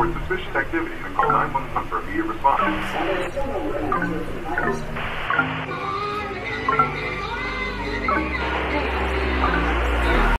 report suspicious activity and call 911 for immediate response.